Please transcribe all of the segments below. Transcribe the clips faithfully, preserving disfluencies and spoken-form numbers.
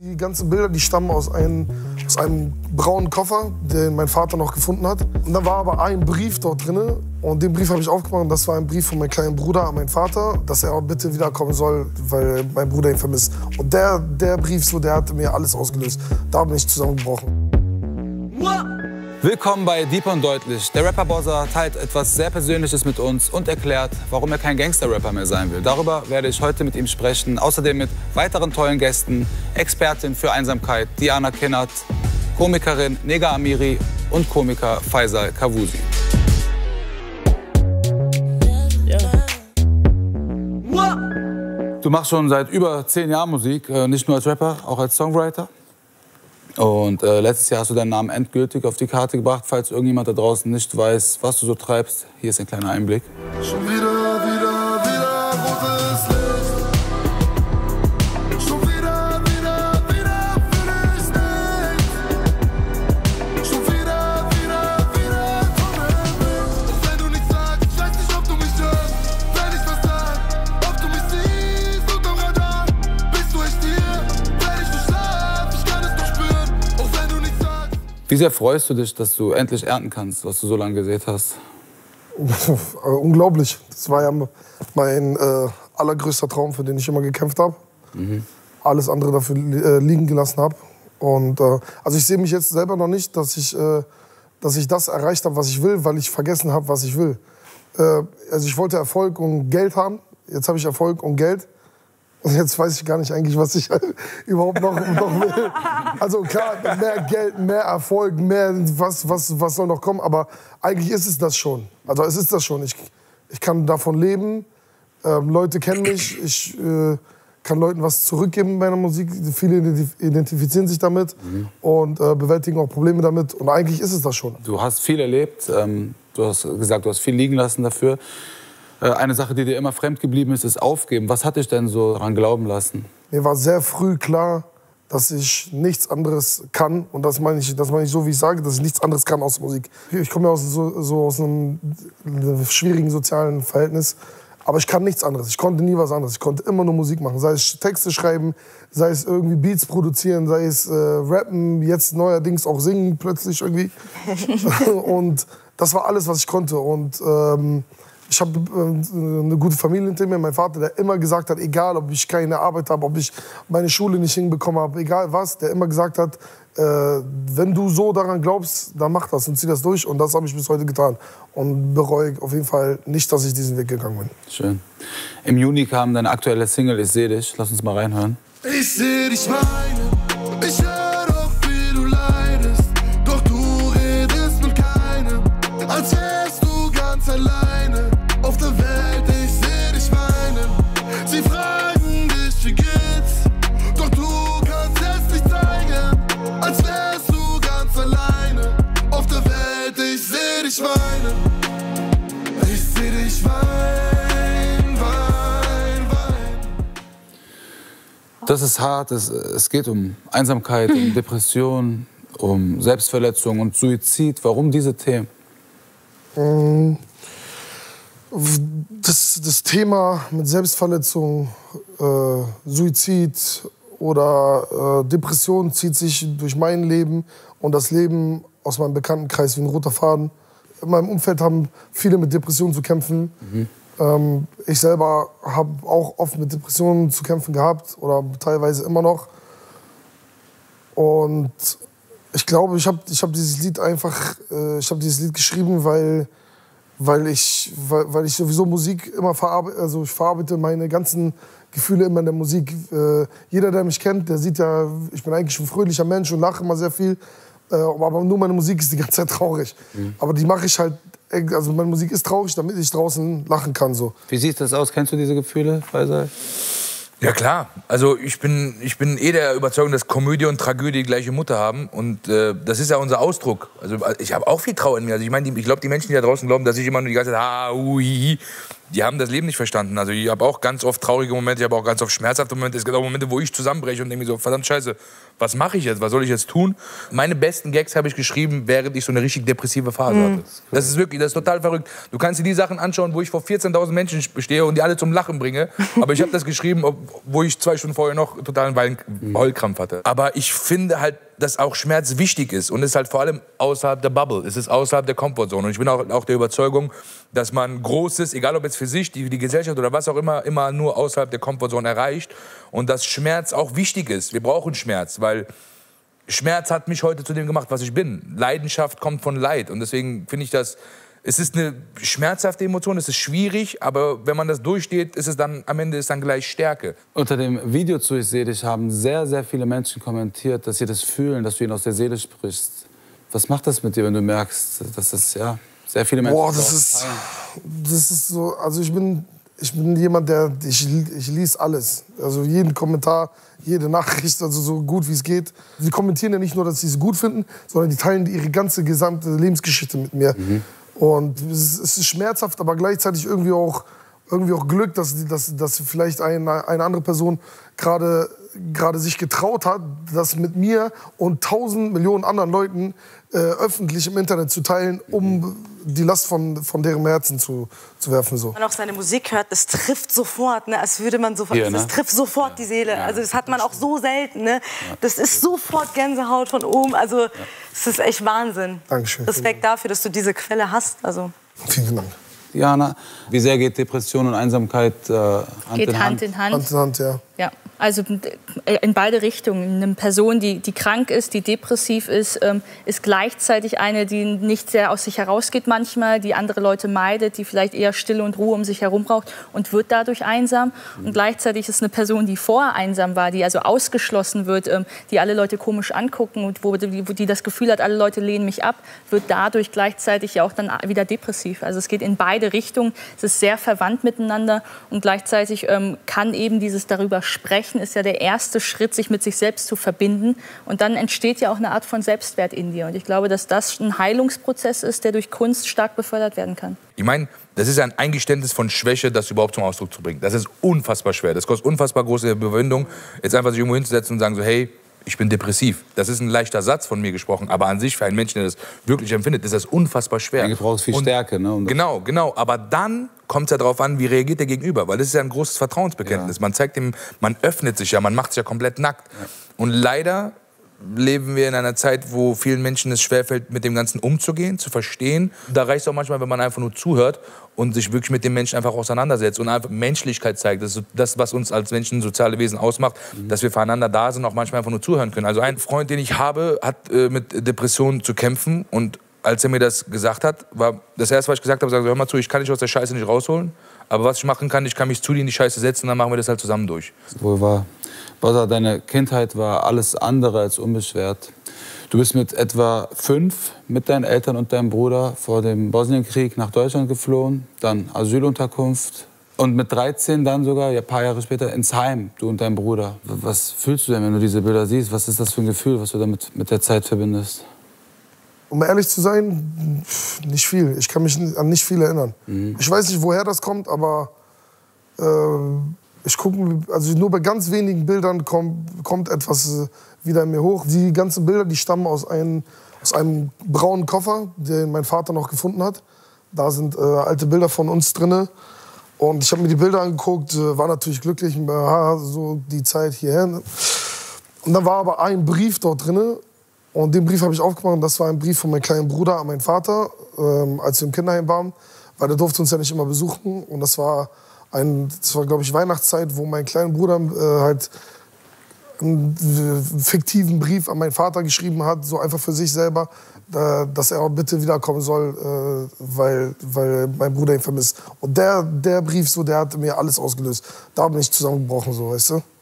Die ganzen Bilder, die stammen aus einem, aus einem braunen Koffer, den mein Vater noch gefunden hat. Und da war aber ein Brief dort drin. Und den Brief habe ich aufgemacht. Und das war ein Brief von meinem kleinen Bruder an meinen Vater, dass er bitte wiederkommen soll, weil mein Bruder ihn vermisst. Und der, der Brief, so, der hat mir alles ausgelöst. Da bin ich zusammengebrochen. Willkommen bei Deep und Deutlich. Der Rapper Bozza teilt etwas sehr Persönliches mit uns und erklärt, warum er kein Gangster-Rapper mehr sein will. Darüber werde ich heute mit ihm sprechen. Außerdem mit weiteren tollen Gästen, Expertin für Einsamkeit Diana Kinnert, Komikerin Nega Amiri und Komiker Faisal Kavusi. Du machst schon seit über zehn Jahren Musik, nicht nur als Rapper, auch als Songwriter. Und äh, letztes Jahr hast du deinen Namen endgültig auf die Karte gebracht. Falls irgendjemand da draußen nicht weiß, was du so treibst, hier ist ein kleiner Einblick. Schon wieder, wieder, wieder rotes Licht. Schon wieder, wieder, wieder fühl ich's nicht. Schon wieder, wieder, wieder Tunnelblick. Und wenn du nichts sagst, ich weiß nicht, ob du mich hörst. Wenn ich was sag, ob du mich siehst unterm Radar. Bist du echt hier? Wenn ich nur schlaf, ich kann es doch spüren. Wie sehr freust du dich, dass du endlich ernten kannst, was du so lange gesät hast? Unglaublich. Das war ja mein äh, allergrößter Traum, für den ich immer gekämpft habe. Mhm. Alles andere dafür äh, liegen gelassen habe. Und äh, also ich sehe mich jetzt selber noch nicht, dass ich, äh, dass ich das erreicht habe, was ich will, weil ich vergessen habe, was ich will. Äh, also ich wollte Erfolg und Geld haben. Jetzt habe ich Erfolg und Geld. Und jetzt weiß ich gar nicht eigentlich, was ich überhaupt noch, noch will. Also klar, mehr Geld, mehr Erfolg, mehr was, was, was soll noch kommen. Aber eigentlich ist es das schon. Also es ist das schon. Ich, ich kann davon leben. Ähm, Leute kennen mich. Ich äh, kann Leuten was zurückgeben bei meiner Musik. Viele identifizieren sich damit mhm. und äh, bewältigen auch Probleme damit. Und eigentlich ist es das schon. Du hast viel erlebt. Ähm, du hast gesagt, du hast viel liegen lassen dafür. Eine Sache, die dir immer fremd geblieben ist, ist Aufgeben. Was hat dich denn so daran glauben lassen? Mir war sehr früh klar, dass ich nichts anderes kann. Und das meine ich, das meine ich so, wie ich sage, dass ich nichts anderes kann aus Musik. Ich komme ja aus, so, so aus einem, einem schwierigen sozialen Verhältnis. Aber ich kann nichts anderes. Ich konnte nie was anderes. Ich konnte immer nur Musik machen. Sei es Texte schreiben, sei es irgendwie Beats produzieren, sei es äh, rappen, jetzt neuerdings auch singen plötzlich irgendwie. Und das war alles, was ich konnte. Und ähm, ich habe äh, eine gute Familie hinter mir. Mein Vater, der immer gesagt hat, egal ob ich keine Arbeit habe, ob ich meine Schule nicht hinbekommen habe, egal was, der immer gesagt hat, äh, wenn du so daran glaubst, dann mach das und zieh das durch. Und das habe ich bis heute getan. Und bereue auf jeden Fall nicht, dass ich diesen Weg gegangen bin. Schön. Im Juni kam deine aktuelle Single Ich seh dich. Lass uns mal reinhören. Ich seh dich weinen, ich hör doch, wie du leidest. Doch du redest mit keinem, als wärst du ganz alleine. Auf der Welt, ich seh dich weinen. Sie fragen dich, wie geht's? Doch du kannst es nicht zeigen, als wärst du ganz alleine. Auf der Welt, ich seh dich weinen. Ich seh dich weinen, weinen, weinen. Das ist hart. Es, es geht um Einsamkeit, um Depression, um Selbstverletzung und Suizid. Warum diese Themen? Ähm Das, das Thema mit Selbstverletzung, äh, Suizid oder äh, Depression zieht sich durch mein Leben und das Leben aus meinem Bekanntenkreis wie ein roter Faden. In meinem Umfeld haben viele mit Depressionen zu kämpfen. Mhm. Ähm, ich selber habe auch oft mit Depressionen zu kämpfen gehabt oder teilweise immer noch. Und ich glaube, ich habe ich hab dieses Lied einfach, äh, ich habe dieses Lied geschrieben, weil Weil ich, weil, weil ich sowieso Musik immer verarbeite, also ich verarbeite meine ganzen Gefühle immer in der Musik. Äh, jeder, der mich kennt, der sieht ja, ich bin eigentlich ein fröhlicher Mensch und lache immer sehr viel. Äh, aber nur meine Musik ist die ganze Zeit traurig. Mhm. Aber die mache ich halt, also meine Musik ist traurig, damit ich draußen lachen kann. So. Wie sieht das aus? Kennst du diese Gefühle, Faisal? Ja klar, also ich bin, ich bin eh der Überzeugung, dass Komödie und Tragödie die gleiche Mutter haben und äh, das ist ja unser Ausdruck. Also ich habe auch viel Trauer in mir. Also ich meine, ich glaube, die Menschen, die da draußen glauben, dass ich immer nur die ganze Zeit ha, ui, die haben das Leben nicht verstanden. Also ich habe auch ganz oft traurige Momente, ich habe auch ganz oft schmerzhafte Momente. Es gibt auch Momente, wo ich zusammenbreche und denke mir so, verdammt scheiße, was mache ich jetzt, was soll ich jetzt tun? Meine besten Gags habe ich geschrieben, während ich so eine richtig depressive Phase mhm. hatte. Das ist wirklich, das ist total verrückt. Du kannst dir die Sachen anschauen, wo ich vor vierzehntausend Menschen stehe und die alle zum Lachen bringe. Aber ich habe das geschrieben, wo ich zwei Stunden vorher noch totalen Heulkrampf hatte. Aber ich finde halt, dass auch Schmerz wichtig ist und es ist halt vor allem außerhalb der Bubble, es ist außerhalb der Comfortzone. Und ich bin auch, auch der Überzeugung, dass man Großes, egal ob jetzt für sich, die, die Gesellschaft oder was auch immer, immer nur außerhalb der Comfortzone erreicht und dass Schmerz auch wichtig ist. Wir brauchen Schmerz, weil Schmerz hat mich heute zu dem gemacht, was ich bin. Leidenschaft kommt von Leid und deswegen finde ich das, es ist eine schmerzhafte Emotion, es ist schwierig, aber wenn man das durchsteht, ist es dann, am Ende ist dann gleich Stärke. Unter dem Video zu Ich seh dich haben sehr, sehr viele Menschen kommentiert, dass sie das fühlen, dass du ihnen aus der Seele sprichst. Was macht das mit dir, wenn du merkst, dass das, ja, sehr viele Menschen... Boah, das ist, das ist so, also ich bin, ich bin jemand, der, ich, ich lese alles. Also jeden Kommentar, jede Nachricht, also so gut wie es geht. Sie kommentieren ja nicht nur, dass sie es gut finden, sondern die teilen ihre ganze gesamte Lebensgeschichte mit mir. Mhm. Und es ist schmerzhaft, aber gleichzeitig irgendwie auch, irgendwie auch Glück, dass, dass, dass vielleicht eine, eine andere Person gerade gerade sich getraut hat, das mit mir und tausend Millionen anderen Leuten äh, öffentlich im Internet zu teilen, um die Last von, von deren Herzen zu, zu werfen. So. Wenn man auch seine Musik hört, das trifft sofort, ne? Als würde man sofort, Hier, ne? das trifft sofort ja. die Seele. Ja. Also das hat man auch so selten. Ne? Das ist sofort Gänsehaut von oben. Also es ist echt Wahnsinn. Dankeschön. Respekt dafür, dass du diese Quelle hast. Also. Vielen Dank. Diana, wie sehr geht Depression und Einsamkeit äh, Hand geht in Hand? Hand in Hand. Hand in Hand, ja. Ja, also in beide Richtungen. Eine Person, die, die krank ist, die depressiv ist, ähm, ist gleichzeitig eine, die nicht sehr aus sich herausgeht manchmal, die andere Leute meidet, die vielleicht eher Stille und Ruhe um sich herum braucht und wird dadurch einsam. Und gleichzeitig ist eine Person, die vorher einsam war, die also ausgeschlossen wird, ähm, die alle Leute komisch angucken und wo die, wo die das Gefühl hat, alle Leute lehnen mich ab, wird dadurch gleichzeitig ja auch dann wieder depressiv. Also es geht in beide Richtungen. Es ist sehr verwandt miteinander und gleichzeitig ähm, kann eben dieses darüber Sprechen ist ja der erste Schritt, sich mit sich selbst zu verbinden. Und dann entsteht ja auch eine Art von Selbstwert in dir. Und ich glaube, dass das ein Heilungsprozess ist, der durch Kunst stark befördert werden kann. Ich meine, das ist ein Eingeständnis von Schwäche, das überhaupt zum Ausdruck zu bringen. Das ist unfassbar schwer. Das kostet unfassbar große Überwindung, jetzt einfach sich irgendwo hinzusetzen und sagen so, hey, ich bin depressiv. Das ist ein leichter Satz von mir gesprochen, aber an sich für einen Menschen, der das wirklich empfindet, ist das unfassbar schwer. Du brauchst viel und Stärke. Ne? Um genau, genau. Aber dann kommt es ja darauf an, wie reagiert der Gegenüber. Weil das ist ja ein großes Vertrauensbekenntnis. Ja. Man zeigt ihm, man öffnet sich ja, man macht sich ja komplett nackt. Ja. Und leider leben wir in einer Zeit, wo vielen Menschen es schwerfällt, mit dem Ganzen umzugehen, zu verstehen. Da reicht es auch manchmal, wenn man einfach nur zuhört und sich wirklich mit dem Menschen einfach auseinandersetzt und einfach Menschlichkeit zeigt. Das ist das, was uns als Menschen soziale Wesen ausmacht, mhm. dass wir füreinander da sind und auch manchmal einfach nur zuhören können. Also ein Freund, den ich habe, hat äh, mit Depressionen zu kämpfen und als er mir das gesagt hat, war das erste, was ich gesagt habe, sag, hör mal zu, ich kann dich aus der Scheiße nicht rausholen, aber was ich machen kann, ich kann mich zu dir in die Scheiße setzen und dann machen wir das halt zusammen durch. Wohl wahr. Bossa, deine Kindheit war alles andere als unbeschwert. Du bist mit etwa fünf mit deinen Eltern und deinem Bruder vor dem Bosnienkrieg nach Deutschland geflohen, dann Asylunterkunft und mit dreizehn dann sogar, ja, ein paar Jahre später, ins Heim, du und dein Bruder. Was fühlst du denn, wenn du diese Bilder siehst? Was ist das für ein Gefühl, was du damit mit der Zeit verbindest? Um ehrlich zu sein, nicht viel. Ich kann mich an nicht viel erinnern. Mhm. Ich weiß nicht, woher das kommt, aber äh, ich gucke, also nur bei ganz wenigen Bildern kommt, kommt etwas äh, wieder in mir hoch. Die ganzen Bilder, die stammen aus einem, aus einem braunen Koffer, den mein Vater noch gefunden hat. Da sind äh, alte Bilder von uns drinne. Und ich habe mir die Bilder angeguckt, äh, war natürlich glücklich, äh, so die Zeit hierher. Und dann war aber ein Brief dort drinne. Und den Brief habe ich aufgemacht und das war ein Brief von meinem kleinen Bruder an meinen Vater, ähm, als wir im Kinderheim waren, weil der durfte uns ja nicht immer besuchen. Und das war, ein, das war glaube ich, Weihnachtszeit, wo mein kleiner Bruder äh, halt einen fiktiven Brief an meinen Vater geschrieben hat, so einfach für sich selber, äh, dass er auch bitte wiederkommen soll, äh, weil, weil mein Bruder ihn vermisst. Und der, der Brief, so, der hat mir alles ausgelöst. Da bin ich zusammengebrochen, so, weißt du.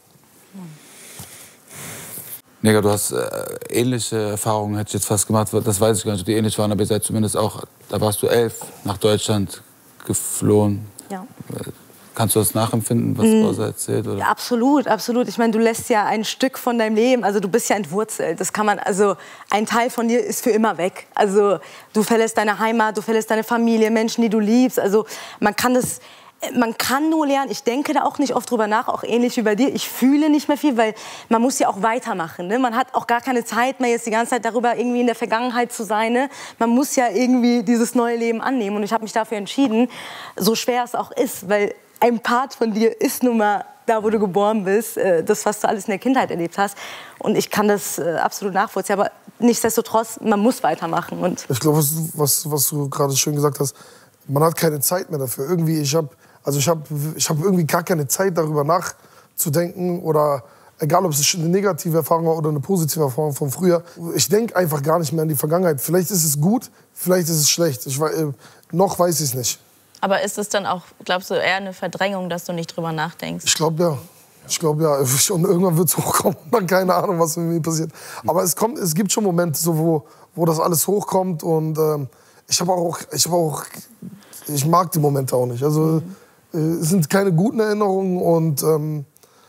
Nigga, du hast äh, ähnliche Erfahrungen, hätte ich jetzt fast gemacht. Das weiß ich gar nicht, ob die ähnlich waren, aber ihr seid zumindest auch, da warst du elf, nach Deutschland geflohen. Ja. Kannst du das nachempfinden, was mhm. Bossa erzählt? Oder? Ja, absolut, absolut. Ich meine, du lässt ja ein Stück von deinem Leben, also du bist ja entwurzelt. Das kann man, also ein Teil von dir ist für immer weg. Also du verlässt deine Heimat, du verlässt deine Familie, Menschen, die du liebst. Also man kann das man kann nur lernen. Ich denke da auch nicht oft drüber nach, auch ähnlich wie bei dir. Ich fühle nicht mehr viel, weil man muss ja auch weitermachen. Ne? Man hat auch gar keine Zeit mehr, jetzt die ganze Zeit darüber irgendwie in der Vergangenheit zu sein. Ne? Man muss ja irgendwie dieses neue Leben annehmen. Und ich habe mich dafür entschieden, so schwer es auch ist, weil ein Part von dir ist nun mal da, wo du geboren bist, das, was du alles in der Kindheit erlebt hast. Und ich kann das absolut nachvollziehen. Aber nichtsdestotrotz, man muss weitermachen. Und ich glaube, was, was, was du gerade schön gesagt hast, man hat keine Zeit mehr dafür. Irgendwie, ich habe also ich hab, ich hab irgendwie gar keine Zeit, darüber nachzudenken. Oder egal, ob es eine negative Erfahrung war oder eine positive Erfahrung von früher. Ich denke einfach gar nicht mehr an die Vergangenheit. Vielleicht ist es gut, vielleicht ist es schlecht. Ich, noch weiß ich es nicht. Aber ist es dann auch, glaubst du, eher eine Verdrängung, dass du nicht drüber nachdenkst? Ich glaube, ja. Ich glaube, ja. Und irgendwann wird es hochkommen. Dann keine Ahnung, was mit mir passiert. Aber es, kommt, es gibt schon Momente, so, wo, wo das alles hochkommt. Und ähm, ich habe auch, ich habe auch, ich mag die Momente auch nicht. Also mhm. äh, es sind keine guten Erinnerungen. Und ähm,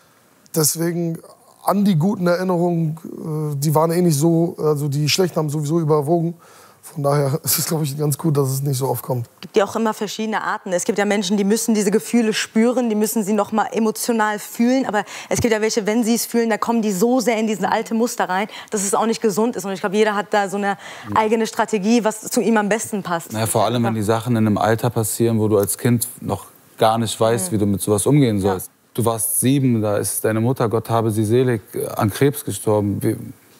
deswegen an die guten Erinnerungen, äh, die waren eh nicht so, also die schlechten haben sowieso überwogen. Von daher ist es, glaube ich, ganz gut, dass es nicht so oft kommt. Es gibt ja auch immer verschiedene Arten. Es gibt ja Menschen, die müssen diese Gefühle spüren, die müssen sie noch mal emotional fühlen. Aber es gibt ja welche, wenn sie es fühlen, da kommen die so sehr in diese alte Muster rein, dass es auch nicht gesund ist. Und ich glaube, jeder hat da so eine eigene Strategie, was zu ihm am besten passt. Naja, vor allem, wenn die Sachen in einem Alter passieren, wo du als Kind noch gar nicht weißt, mhm. wie du mit sowas umgehen sollst. Ja. Du warst sieben, da ist deine Mutter, Gott habe sie selig, an Krebs gestorben. Wie,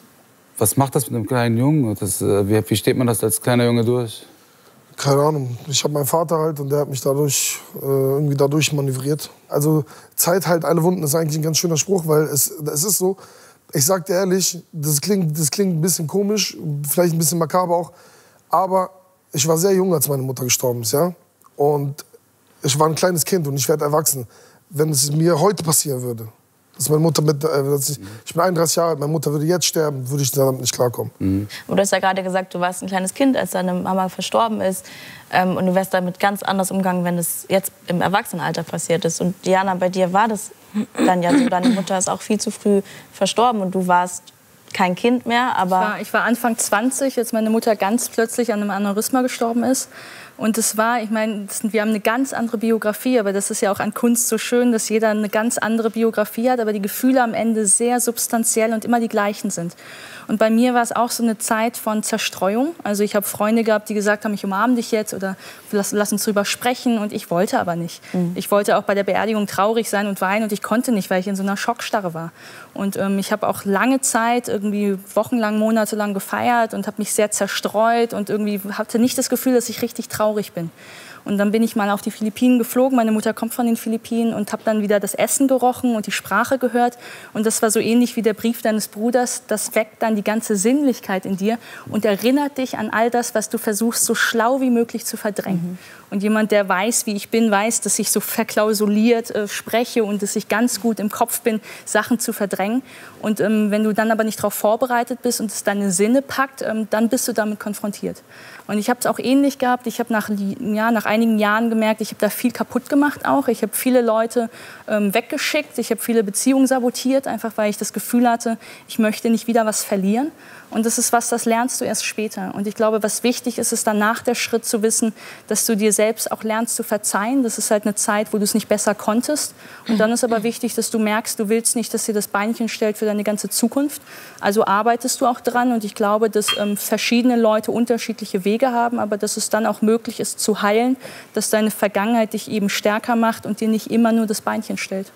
Was macht das mit einem kleinen Jungen? Das, wie, wie steht man das als kleiner Junge durch? Keine Ahnung. Ich habe meinen Vater halt und der hat mich dadurch äh, irgendwie dadurch manövriert. Also Zeit heilt alle Wunden ist eigentlich ein ganz schöner Spruch, weil es, es ist so. Ich sag dir ehrlich, das klingt, das klingt ein bisschen komisch, vielleicht ein bisschen makaber auch, aber ich war sehr jung, als meine Mutter gestorben ist, ja. Und ich war ein kleines Kind und ich werde erwachsen. Wenn es mir heute passieren würde, dass meine Mutter mit, äh, dass ich, ich bin einunddreißig Jahre alt, meine Mutter würde jetzt sterben, würde ich damit nicht klarkommen. Mhm. Du hast ja gerade gesagt, du warst ein kleines Kind, als deine Mama verstorben ist. Ähm, und du wärst damit ganz anders umgegangen, wenn es jetzt im Erwachsenenalter passiert ist. Und Diana, bei dir war das dann ja so. Deine Mutter ist auch viel zu früh verstorben und du warst kein Kind mehr. Aber ich war, ich war Anfang zwanzig, als meine Mutter ganz plötzlich an einem Aneurysma gestorben ist. Und das war, ich meine, wir haben eine ganz andere Biografie, aber das ist ja auch an Kunst so schön, dass jeder eine ganz andere Biografie hat, aber die Gefühle am Ende sehr substanziell und immer die gleichen sind. Und bei mir war es auch so eine Zeit von Zerstreuung. Also ich habe Freunde gehabt, die gesagt haben, ich umarme dich jetzt oder lass, lass uns drüber sprechen. Und ich wollte aber nicht. Mhm. Ich wollte auch bei der Beerdigung traurig sein und weinen und ich konnte nicht, weil ich in so einer Schockstarre war. Und ähm, ich habe auch lange Zeit, irgendwie wochenlang, monatelang gefeiert und habe mich sehr zerstreut und irgendwie hatte nicht das Gefühl, dass ich richtig traurig bin. Und dann bin ich mal auf die Philippinen geflogen. Meine Mutter kommt von den Philippinen und habe dann wieder das Essen gerochen und die Sprache gehört. Und das war so ähnlich wie der Brief deines Bruders. Das weckt dann die ganze Sinnlichkeit in dir und erinnert dich an all das, was du versuchst, so schlau wie möglich zu verdrängen. Mhm. Und jemand, der weiß, wie ich bin, weiß, dass ich so verklausuliert äh, spreche und dass ich ganz gut im Kopf bin, Sachen zu verdrängen. Und ähm, wenn du dann aber nicht darauf vorbereitet bist und es deine Sinne packt, ähm, dann bist du damit konfrontiert. Und ich habe es auch ähnlich gehabt. Ich habe nach, ja, nach einigen Jahren gemerkt, ich habe da viel kaputt gemacht auch. Ich habe viele Leute ähm, weggeschickt. Ich habe viele Beziehungen sabotiert, einfach weil ich das Gefühl hatte, ich möchte nicht wieder was verlieren. Und das ist was, das lernst du erst später. Und ich glaube, was wichtig ist, ist danach der Schritt zu wissen, dass du dir selbst auch lernst zu verzeihen. Das ist halt eine Zeit, wo du es nicht besser konntest. Und dann ist aber wichtig, dass du merkst, du willst nicht, dass dir das Beinchen stellt für deine ganze Zukunft. Also arbeitest du auch dran. Und ich glaube, dass ähm, verschiedene Leute unterschiedliche Wege haben, aber dass es dann auch möglich ist zu heilen, dass deine Vergangenheit dich eben stärker macht und dir nicht immer nur das Beinchen stellt.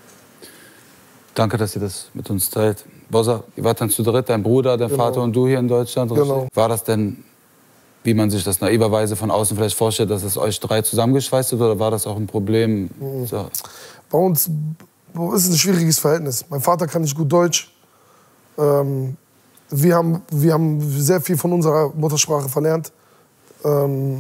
Danke, dass ihr das mit uns teilt. Bozza, ihr wart dann zu dritt, dein Bruder, dein genau. Vater und du hier in Deutschland. Genau. War das denn, wie man sich das naiverweise von außen vielleicht vorstellt, dass es euch drei zusammengeschweißt hat, oder war das auch ein Problem? Mhm. So. Bei uns ist es ein schwieriges Verhältnis. Mein Vater kann nicht gut Deutsch. Ähm, wir, haben, wir haben sehr viel von unserer Muttersprache verlernt. Ähm,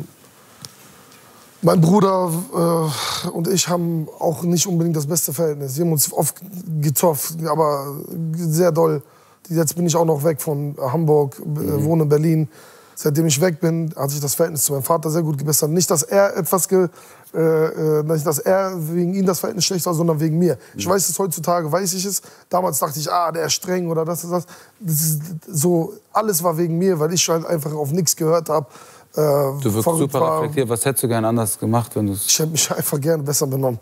Mein Bruder äh, und ich haben auch nicht unbedingt das beste Verhältnis. Wir haben uns oft gezofft, aber sehr doll. Jetzt bin ich auch noch weg von Hamburg, mhm. wohne in Berlin. Seitdem ich weg bin, hat sich das Verhältnis zu meinem Vater sehr gut gebessert. Nicht, dass er etwas, ge, äh, nicht, dass er wegen ihm das Verhältnis schlecht war, sondern wegen mir. Mhm. Ich weiß es heutzutage, weiß ich es. Damals dachte ich, ah, der ist streng oder das ist das. Das ist so, alles war wegen mir, weil ich halt einfach auf nichts gehört habe. äh, Du wirkst super war. reflektiert. Was hättest du gerne anders gemacht, wenn du es... Ich hätte mich einfach gerne besser benommen.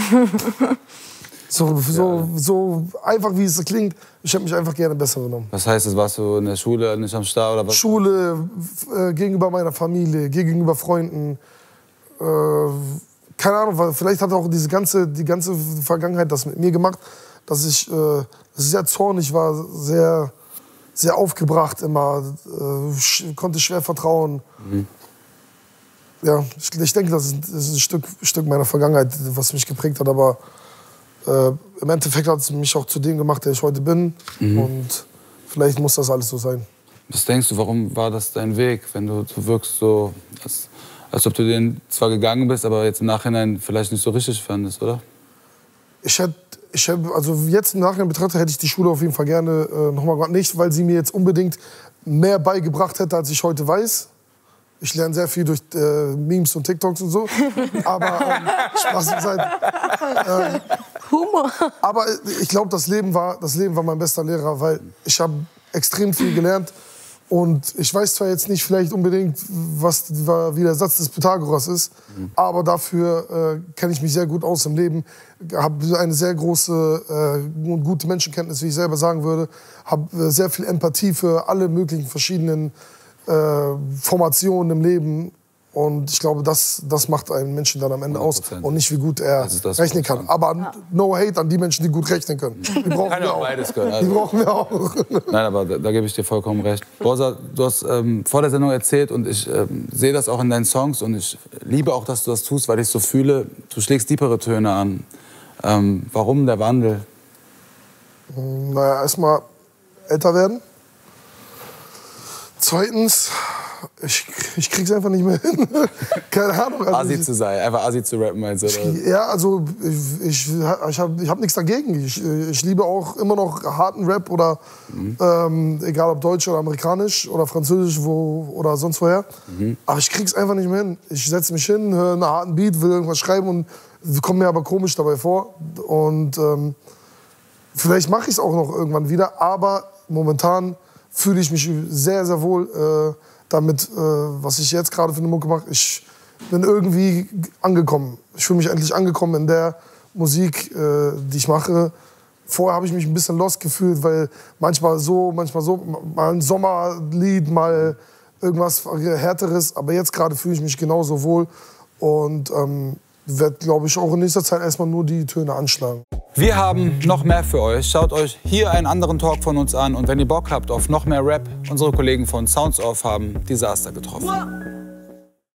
so, so, so einfach, wie es klingt, ich hätte mich einfach gerne besser benommen. Was heißt das? Warst du in der Schule nicht am Start oder was? Schule, äh, gegenüber meiner Familie, gegenüber Freunden. Äh, keine Ahnung, weil vielleicht hat auch diese ganze, die ganze Vergangenheit das mit mir gemacht, dass ich äh, sehr zornig war, sehr, sehr aufgebracht immer, äh, sch konnte schwer vertrauen. Mhm. Ja, ich, ich denke, das ist, das ist ein Stück, Stück meiner Vergangenheit, was mich geprägt hat, aber äh, im Endeffekt hat es mich auch zu dem gemacht, der ich heute bin. Mhm. Und vielleicht muss das alles so sein. Was denkst du, warum war das dein Weg, wenn du, du wirkst so, als, als ob du den zwar gegangen bist, aber jetzt im Nachhinein vielleicht nicht so richtig fandest, oder? Ich hätte, ich hätte, also jetzt im Nachhinein betrachtet, hätte ich die Schule auf jeden Fall gerne äh, nochmal gemacht. Nicht, weil sie mir jetzt unbedingt mehr beigebracht hätte, als ich heute weiß. Ich lerne sehr viel durch äh, Memes und TikToks und so. Aber ähm, Spaß beiseite. Ähm, Humor. Aber ich glaube, das Leben war, das Leben war mein bester Lehrer, weil ich habe extrem viel gelernt. Und ich weiß zwar jetzt nicht vielleicht unbedingt, was wie der Satz des Pythagoras ist, mhm. aber dafür äh, kenne ich mich sehr gut aus im Leben, habe eine sehr große äh, und gute Menschenkenntnis, wie ich selber sagen würde, habe äh, sehr viel Empathie für alle möglichen verschiedenen äh, Formationen im Leben. Und ich glaube, das, das macht einen Menschen dann am Ende aus und nicht, wie gut er das rechnen kann. Aber ja. no hate an die Menschen, die gut rechnen können. Die brauchen kann wir auch. Beides können. Also. Die brauchen wir auch. Nein, aber da, da gebe ich dir vollkommen recht. Borsa, du hast ähm, vor der Sendung erzählt und ich ähm, sehe das auch in deinen Songs und ich liebe auch, dass du das tust, weil ich so fühle, du schlägst tiefere Töne an. Ähm, warum der Wandel? Naja, erstmal älter werden. Zweitens, ich, ich krieg's einfach nicht mehr hin. Keine Ahnung. Also Asi ich, zu sein, einfach Asi zu rappen, meinst du? Oder? Ja, also ich, ich, ich habe ich hab nichts dagegen. Ich, ich liebe auch immer noch harten Rap oder mhm. ähm, egal ob deutsch oder amerikanisch oder französisch wo, oder sonst woher. Mhm. Aber ich krieg's einfach nicht mehr hin. Ich setze mich hin, höre einen harten Beat, will irgendwas schreiben und komme mir aber komisch dabei vor. Und ähm, vielleicht mache ich es auch noch irgendwann wieder, aber momentan fühle ich mich sehr, sehr wohl äh, damit, äh, was ich jetzt gerade für eine Mucke mache. Ich bin irgendwie angekommen. Ich fühle mich endlich angekommen in der Musik, äh, die ich mache. Vorher habe ich mich ein bisschen lost gefühlt, weil manchmal so, manchmal so, mal ein Sommerlied, mal irgendwas Härteres. Aber jetzt gerade fühle ich mich genauso wohl und ähm, werde, glaube ich, auch in nächster Zeit erstmal nur die Töne anschlagen. Wir haben noch mehr für euch. Schaut euch hier einen anderen Talk von uns an. Und wenn ihr Bock habt auf noch mehr Rap, unsere Kollegen von Sounds Off haben Disaster getroffen.